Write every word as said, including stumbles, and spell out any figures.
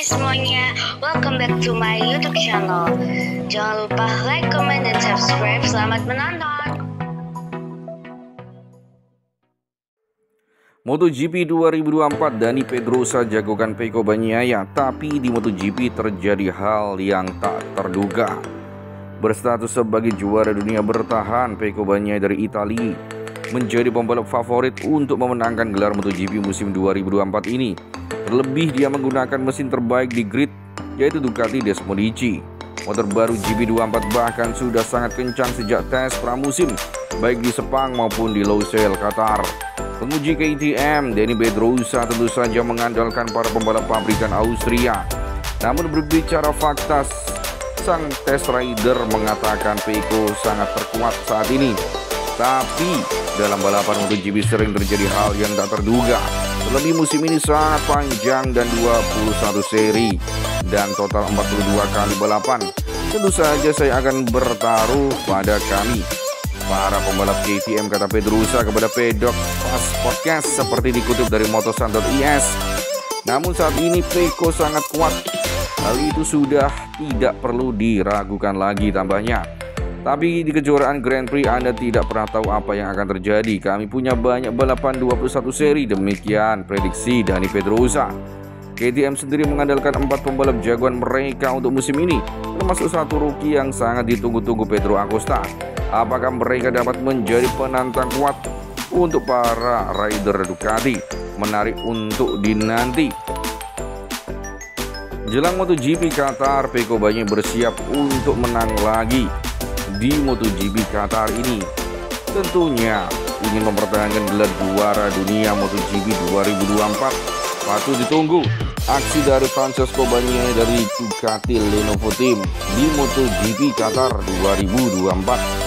semuanya, welcome back to my YouTube channel. Jangan lupa like, comment, dan subscribe. Selamat menonton. MotoGP dua ribu dua puluh empat, Dani Pedrosa jagokan Pecco Bagnaia, tapi di MotoGP terjadi hal yang tak terduga. Berstatus sebagai juara dunia bertahan, Pecco Bagnaia dari Italia menjadi pembalap favorit untuk memenangkan gelar MotoGP musim dua ribu dua puluh empat ini. Terlebih dia menggunakan mesin terbaik di grid, yaitu Ducati Desmodici. Motor baru G P dua puluh empat bahkan sudah sangat kencang sejak tes pramusim, baik di Sepang maupun di Losail, Qatar. Penguji K T M Dani Pedrosa tentu saja mengandalkan para pembalap pabrikan Austria. Namun berbicara fakta, sang test rider mengatakan Pecco sangat terkuat saat ini. Tapi dalam balapan MotoGP sering terjadi hal yang tak terduga. Terlebih musim ini sangat panjang dan dua puluh satu seri dan total empat puluh dua kali balapan. Tentu saja saya akan bertaruh pada kami para pembalap K T M, kata Pedrosa kepada Pedok Pas Podcast seperti dikutip dari motosan dot i s. Namun saat ini Pecco sangat kuat. Hal itu sudah tidak perlu diragukan lagi, tambahnya. Tapi di kejuaraan Grand Prix Anda tidak pernah tahu apa yang akan terjadi. Kami punya banyak balapan dua puluh satu seri, demikian prediksi Dani Pedrosa. K T M sendiri mengandalkan empat pembalap jagoan mereka untuk musim ini, termasuk satu rookie yang sangat ditunggu-tunggu, Pedro Acosta. Apakah mereka dapat menjadi penantang kuat untuk para rider Ducati? Menarik untuk dinanti. Jelang MotoGP Qatar, Pecco Bagnaia bersiap untuk menang lagi di MotoGP Qatar ini. Tentunya ingin mempertahankan gelar juara dunia MotoGP dua ribu dua puluh empat. Patut ditunggu aksi dari Francesco Bagnaia dari Ducati Lenovo Team di MotoGP Qatar dua ribu dua puluh empat.